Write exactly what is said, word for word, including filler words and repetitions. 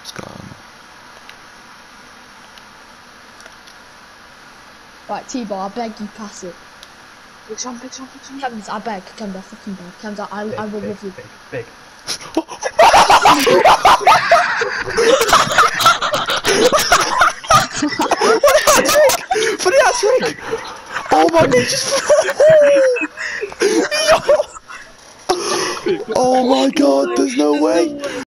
What's going on? Right, T-Bar, I beg you, pass it. Pick some, pick some, pick some. Camden, I beg, Camden, fucking beg. Camden, I, Big, I will big, love you. big, big. Funny ass rig! Oh my god, just Yo! Oh my god, there's no way!